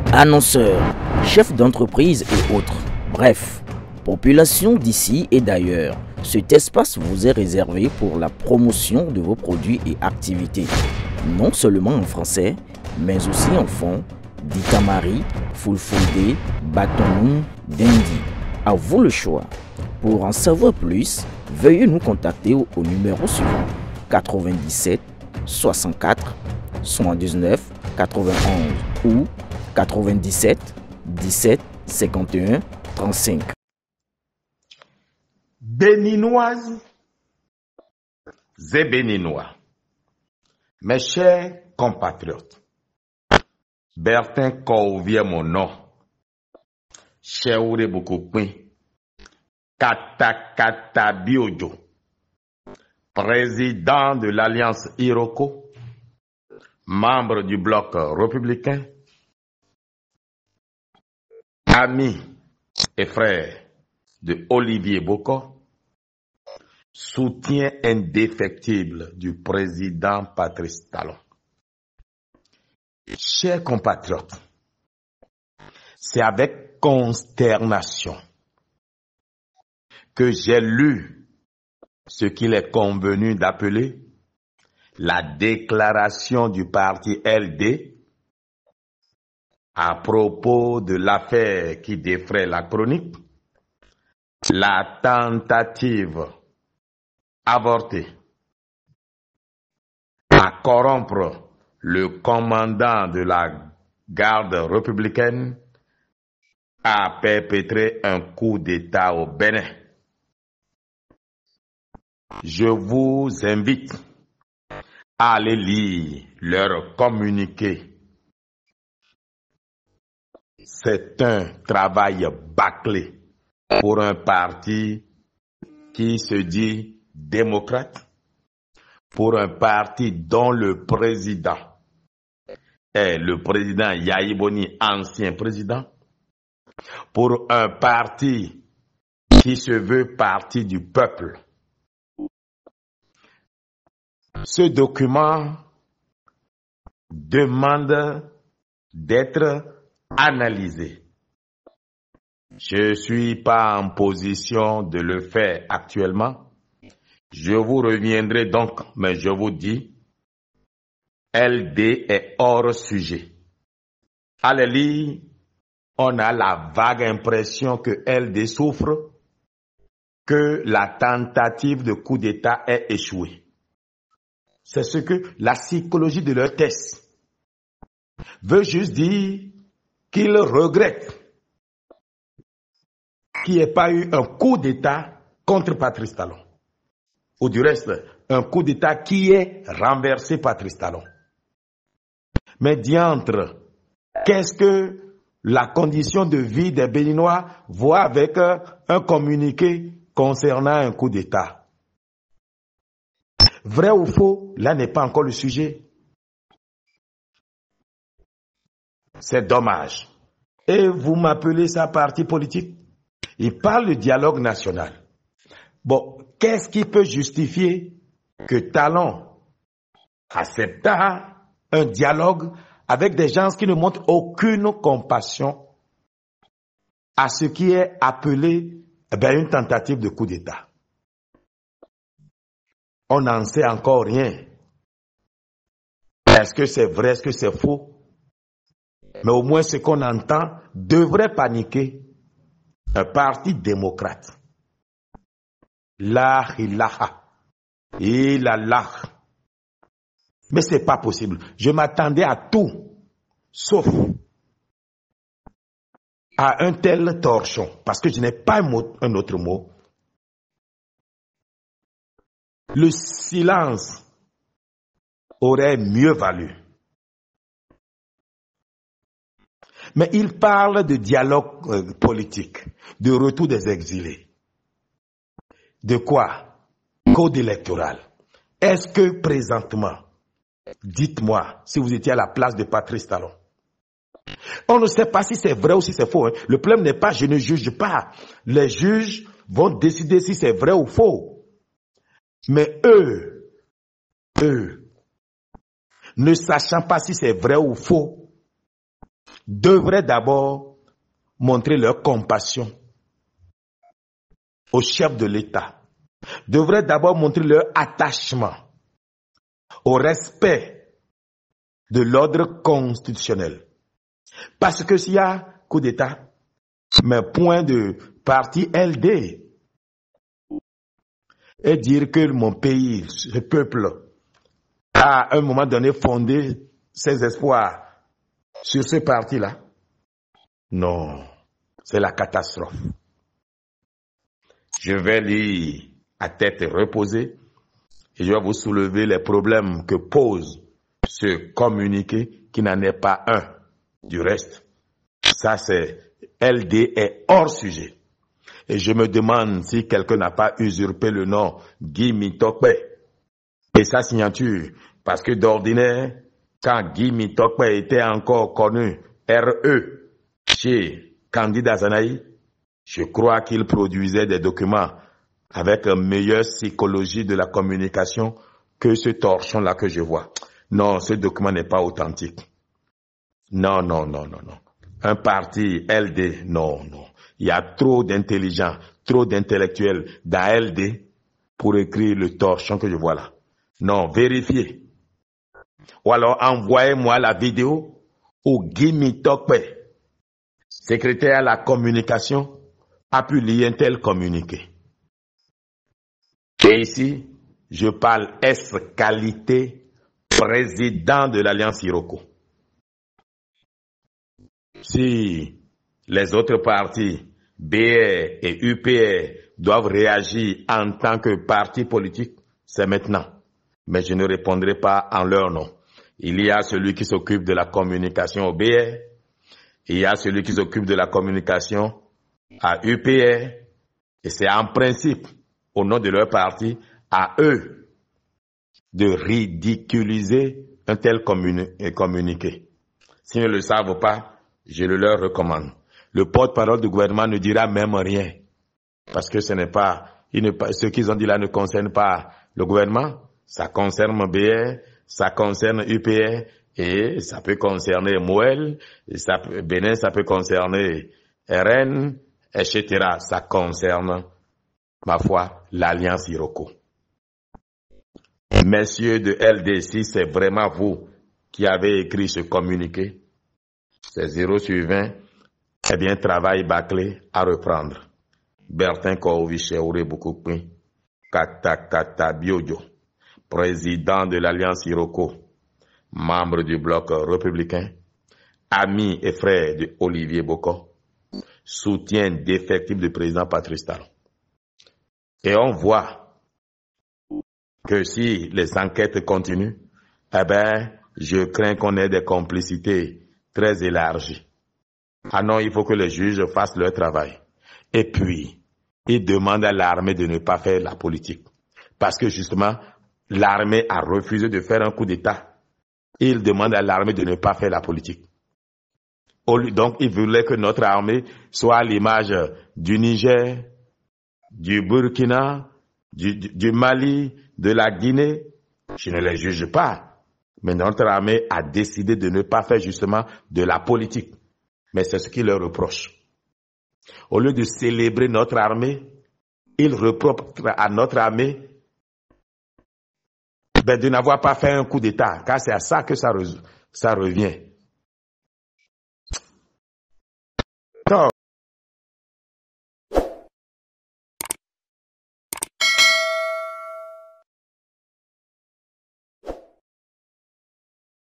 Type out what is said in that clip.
Annonceurs, chefs d'entreprise et autres. Bref, population d'ici et d'ailleurs. Cet espace vous est réservé pour la promotion de vos produits et activités. Non seulement en français, mais aussi en fond, Ditamari, Fulfulde, Batonou, Dendi. À vous le choix. Pour en savoir plus, veuillez nous contacter au numéro suivant 97 64 79 91 ou 97 17 51 35. Béninoises et Béninois, mes chers compatriotes, Bertin Corvier mon nom, Cheoure Bokopin, Kata Biojo, président de l'Alliance Iroko, membre du bloc républicain, ami et frère de Olivier Boko, soutien indéfectible du président Patrice Talon. Chers compatriotes, c'est avec consternation que j'ai lu ce qu'il est convenu d'appeler la déclaration du parti LD à propos de l'affaire qui défraie la chronique, la tentative avortée à corrompre le commandant de la garde républicaine a perpétré un coup d'État au Bénin. Je vous invite à aller lire leur communiqué. C'est un travail bâclé pour un parti qui se dit démocrate, pour un parti dont le président est le président Yahi Boni, ancien président, pour un parti qui se veut parti du peuple. Ce document demande d'être analysé. Je ne suis pas en position de le faire actuellement. Je vous reviendrai donc, mais je vous dis, LD est hors sujet. À la lire, on a la vague impression que LD souffre, que la tentative de coup d'État est échouée. C'est ce que la psychologie de leur test veut juste dire qu'ils regrettent qu'il n'y ait pas eu un coup d'État contre Patrice Talon. Ou du reste, un coup d'État qui ait renversé Patrice Talon. Mais diantre, qu'est-ce que la condition de vie des Béninois voit avec un communiqué concernant un coup d'État? Vrai ou faux, là n'est pas encore le sujet. C'est dommage. Et vous m'appelez ça parti politique? Il parle de dialogue national. Bon, qu'est-ce qui peut justifier que Talon accepta un dialogue avec des gens qui ne montrent aucune compassion à ce qui est appelé une tentative de coup d'État? On n'en sait encore rien. Est-ce que c'est vrai, est-ce que c'est faux? Mais au moins ce qu'on entend devrait paniquer un parti démocrate. La ilaha illallah. Mais c'est pas possible. Je m'attendais à tout, sauf à un tel torchon, parce que je n'ai pas un autre mot. Le silence aurait mieux valu. Mais il parle de dialogue politique, de retour des exilés. De quoi? Code électoral. Est-ce que présentement, dites-moi, si vous étiez à la place de Patrice Talon, on ne sait pas si c'est vrai ou si c'est faux. Le problème n'est pas, je ne juge pas. Les juges vont décider si c'est vrai ou faux. Mais eux, ne sachant pas si c'est vrai ou faux, devraient d'abord montrer leur compassion au chef de l'État, devraient d'abord montrer leur attachement au respect de l'ordre constitutionnel. Parce que s'il y a coup d'État, mais point de parti LD, et dire que mon pays, ce peuple, a à un moment donné fondé ses espoirs sur ce parti-là, non, c'est la catastrophe. Je vais lire à tête reposée et je vais vous soulever les problèmes que pose ce communiqué qui n'en est pas un. Du reste, ça c'est LD est hors sujet. Et je me demande si quelqu'un n'a pas usurpé le nom Guy Mitokpe et sa signature. Parce que d'ordinaire, quand Guy Mitokpe était encore connu RE chez Candidat Zanaï, je crois qu'il produisait des documents avec une meilleure psychologie de la communication que ce torchon-là que je vois. Non, ce document n'est pas authentique. Non. Un parti LD, non. Il y a trop d'intelligents, trop d'intellectuels dans LD pour écrire le torchon que je vois là. Non, vérifiez. Ou alors envoyez-moi la vidéo où Guy Mitokpe, secrétaire à la communication, a pu lire un tel communiqué. Et ici, je parle qualité président de l'Alliance Iroko. Si les autres partis, BR et UPR, doivent réagir en tant que parti politique, c'est maintenant. Mais je ne répondrai pas en leur nom. Il y a celui qui s'occupe de la communication au BR, il y a celui qui s'occupe de la communication à UPR, et c'est en principe, au nom de leur parti, à eux de ridiculiser un tel communiqué. S'ils ne le savent pas, je le leur recommande. Le porte-parole du gouvernement ne dira même rien. Parce que ce qu'ils ont dit là ne concerne pas le gouvernement. Ça concerne BR, ça concerne UPR, et ça peut concerner Moël, Bénin, ça peut concerner RN, etc. Ça concerne, ma foi, l'Alliance Iroko. Messieurs de LD6, c'est vraiment vous qui avez écrit ce communiqué. C'est 0/20. Eh bien, travail bâclé à reprendre. Bertin Koroviche Oureboukoupin, Kata Biodio, président de l'Alliance Iroko, membre du bloc républicain, ami et frère de Olivier Boko, soutien défectible du président Patrice Talon. Et on voit que si les enquêtes continuent, eh ben, je crains qu'on ait des complicités très élargies. Ah non, il faut que les juges fassent leur travail. Et puis, ils demandent à l'armée de ne pas faire la politique. Parce que justement, l'armée a refusé de faire un coup d'État. Ils demandent à l'armée de ne pas faire la politique. Donc, ils voulaient que notre armée soit à l'image du Niger, du Burkina, du Mali, de la Guinée. Je ne les juge pas. Mais notre armée a décidé de ne pas faire justement de la politique. Mais c'est ce qu'ils leur reprochent. Au lieu de célébrer notre armée, ils reprochent à notre armée de n'avoir pas fait un coup d'État, car c'est à ça que ça revient.